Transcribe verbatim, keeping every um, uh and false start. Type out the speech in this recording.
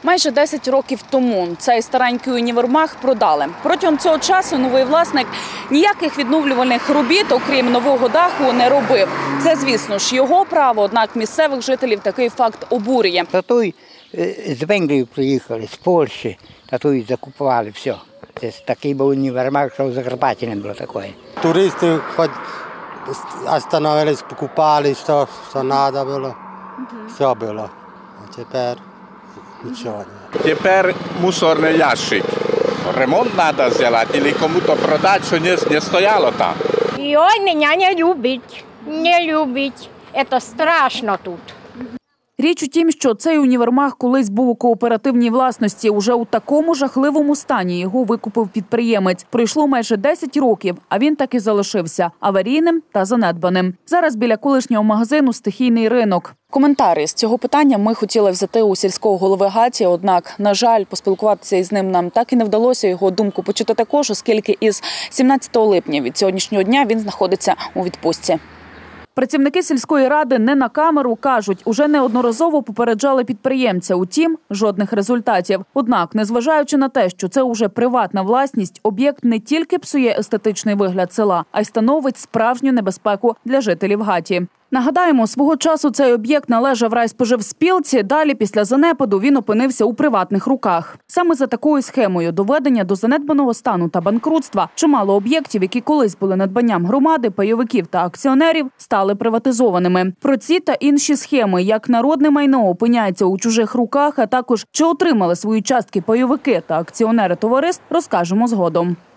Майже десять років тому цей старенький універмаг продали. Протягом цього часу новий власник ніяких відновлювальних робіт, окрім нового даху, не робив. Це, звісно ж, його право, однак місцевих жителів такий факт обурює. Та той з Венгрії приїхали, з Польщі, та той закупували все. Це такий був універмаг, що в Закарпатті не було такої. Туристи хоч остановились, покупали, що, що треба було, все було. А тепер нічого не. Тепер мусорний ящик. Ремонт треба зробити, або кому-то продати, що не, не стояло там. І ой, мене не любить, не любить. Це страшно тут. Річ у тім, що цей універмаг колись був у кооперативній власності. Уже у такому жахливому стані його викупив підприємець. Пройшло майже десять років, а він так і залишився аварійним та занедбаним. Зараз біля колишнього магазину стихійний ринок. Коментарі з цього питання ми хотіли взяти у сільського голови Гаті, однак, на жаль, поспілкуватися із ним нам так і не вдалося його думку почути також, оскільки із сімнадцятого липня від сьогоднішнього дня він знаходиться у відпустці. Працівники сільської ради не на камеру кажуть, уже неодноразово попереджали підприємця. Утім, жодних результатів. Однак, незважаючи на те, що це уже приватна власність, об'єкт не тільки псує естетичний вигляд села, а й становить справжню небезпеку для жителів Гаті. Нагадаємо, свого часу цей об'єкт належав райспоживспілці, далі після занепаду він опинився у приватних руках. Саме за такою схемою доведення до занедбаного стану та банкрутства чимало об'єктів, які колись були надбанням громади, пайовиків та акціонерів, стали приватизованими. Про ці та інші схеми, як народне майно опиняється у чужих руках, а також чи отримали свої частки пайовики та акціонери товариств, розкажемо згодом.